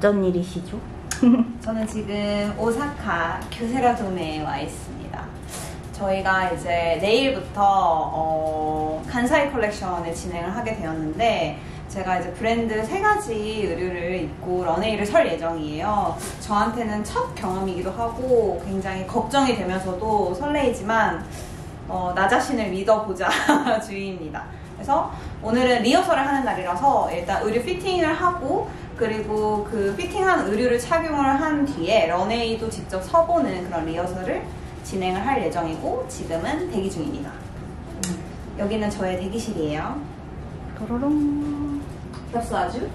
어떤 일이시죠? 저는 지금 오사카 교세라돔에 와 있습니다. 저희가 이제 내일부터 간사이 컬렉션을 진행을 하게 되었는데, 제가 이제 브랜드 3가지 의류를 입고 런웨이를 설 예정이에요. 저한테는 첫 경험이기도 하고 굉장히 걱정이 되면서도 설레이지만 나 자신을 믿어보자 주의입니다. 그래서 오늘은 리허설을 하는 날이라서 일단 의류 피팅을 하고, 그리고 그 피팅한 의류를 착용을 한 뒤에 런웨이도 직접 서보는 그런 리허설을 진행을 할 예정이고, 지금은 대기 중입니다. 여기는 저의 대기실이에요. 도로롱. 겹수 아주?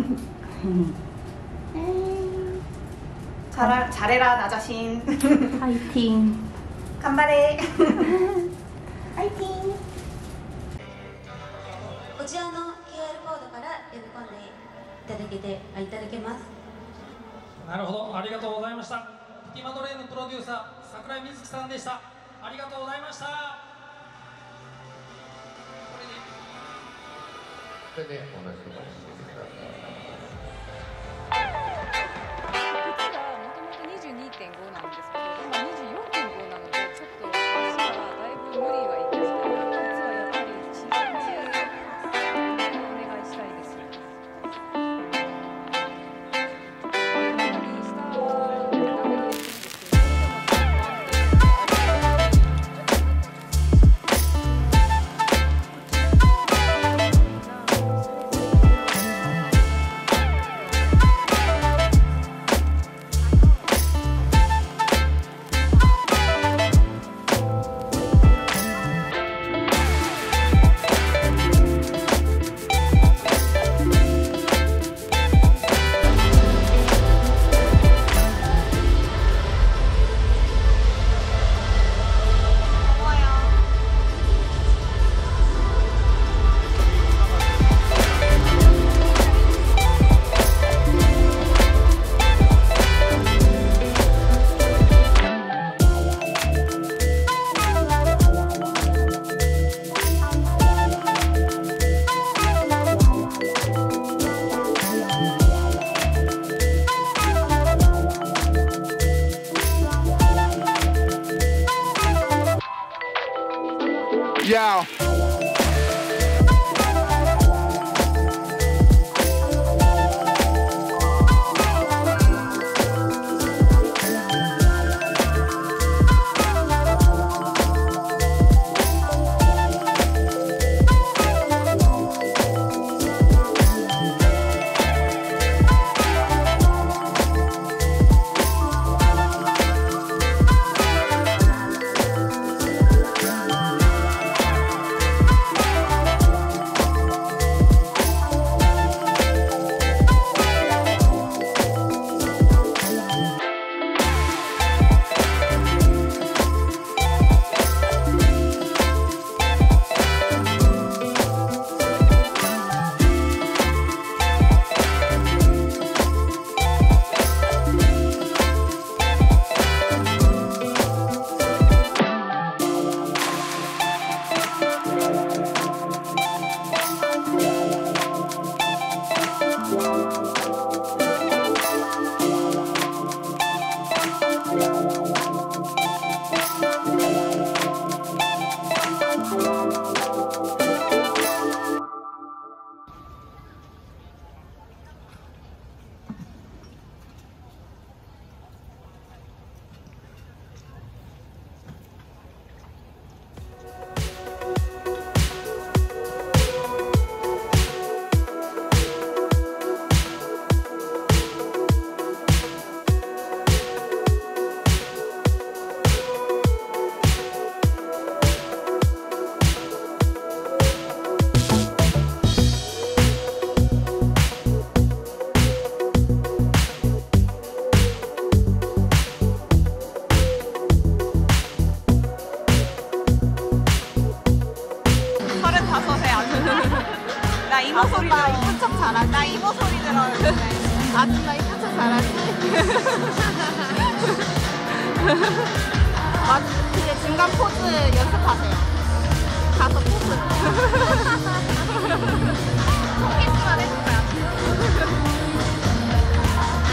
잘해라 나 자신. 파이팅. 간발해. 파이팅. こちらの QR コードから読み込んでいただけます。 なるほど、ありがとうございました。ピティマドレーヌプロデューサー桜井瑞希さんでした。ありがとうございました。 これで同じところにしてください。 靴がもともと 22.5 なんですけど、今 24.5 なので、ちょっと足がだいぶ無理がいくので、靴はやっぱり小さめでお願いしたいです。 Yo. 이모 소리 들어. 이쁜 척 잘하지. 나 이모 소리 들어. 아줌마 이쁜 척 잘하지? 맞아. 근데 중간 포즈 연습하세요. 가서 포즈. 키스만 해줄 거야.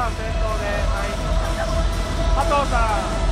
さん先頭で、はい、加藤さん。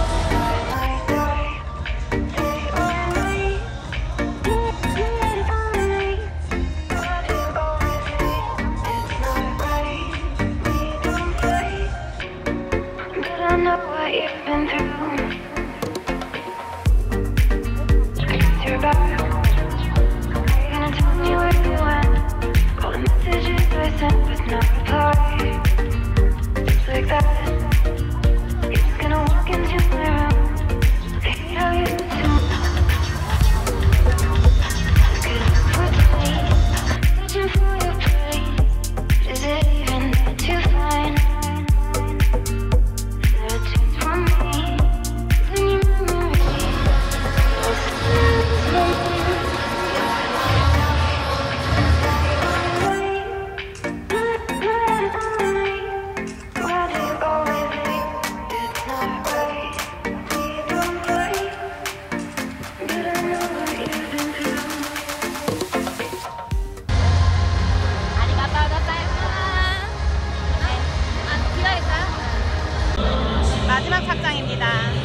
마지막 착장입니다.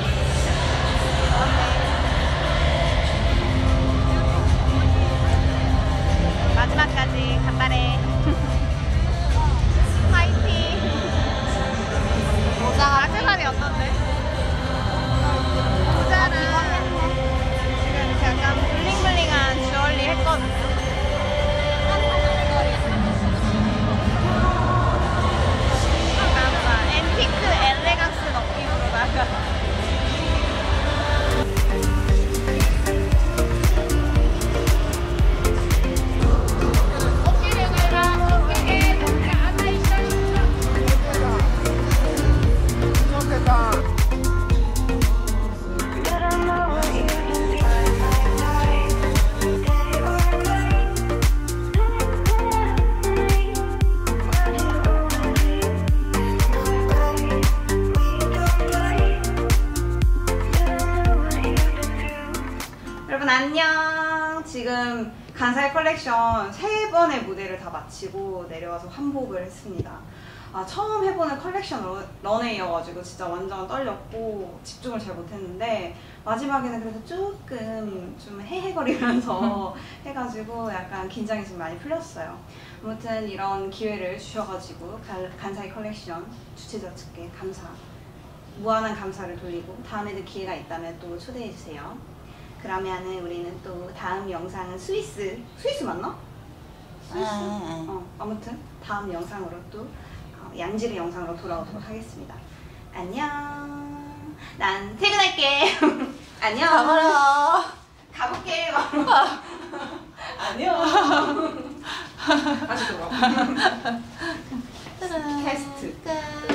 마지막까지 간발해. 화이팅. 모자가 색깔이 어떤데? 모자랑 지금 이렇게 약간 블링블링한 주얼리 했거든요. 앤티크 엘레강스 느낌으로다가 여러분 안녕. 지금 간사이 컬렉션 3번의 무대를 다 마치고 내려와서 환복을 했습니다. 처음 해보는 컬렉션 런웨이여가지고 진짜 완전 떨렸고 집중을 잘 못했는데 마지막에는 그래서 조금 좀 헤헤거리면서 해가지고 약간 긴장이 좀 많이 풀렸어요. 아무튼 이런 기회를 주셔가지고 간사이 컬렉션 주최자 측에 무한한 감사를 돌리고 다음에도 기회가 있다면 또 초대해주세요. 그러면은 우리는 또 다음 영상은 스위스 맞나? 스위스? 아무튼 다음 영상으로 또 양질의 영상으로 돌아오도록 하겠습니다. 안녕. 난 퇴근할게. 안녕. 가볼게. 안녕. 다시 돌아와. 캐스트.